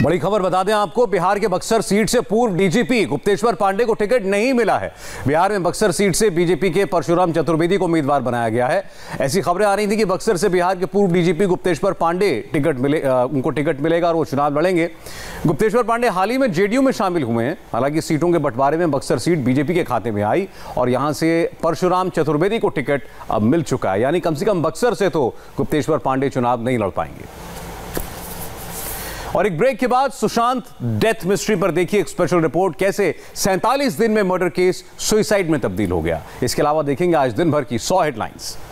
बड़ी खबर बता दें आपको, बिहार के बक्सर सीट से पूर्व डीजीपी गुप्तेश्वर पांडे को टिकट नहीं मिला है। बिहार में बक्सर सीट से बीजेपी के परशुराम चतुर्वेदी को उम्मीदवार बनाया गया है। ऐसी खबरें आ रही थी कि बक्सर से बिहार के पूर्व डीजीपी गुप्तेश्वर पांडे उनको टिकट मिलेगा और वो चुनाव लड़ेंगे। गुप्तेश्वर पांडे हाल ही में जेडीयू में शामिल हुए हैं। हालांकि सीटों के बंटवारे में बक्सर सीट बीजेपी के खाते में आई और यहां से परशुराम चतुर्वेदी को टिकट अब मिल चुका है। यानी कम से कम बक्सर से तो गुप्तेश्वर पांडे चुनाव नहीं लड़ पाएंगे। और एक ब्रेक के बाद सुशांत डेथ मिस्ट्री पर देखिए एक स्पेशल रिपोर्ट, कैसे 47 दिन में मर्डर केस सुसाइड में तब्दील हो गया। इसके अलावा देखेंगे आज दिन भर की 100 हेडलाइंस।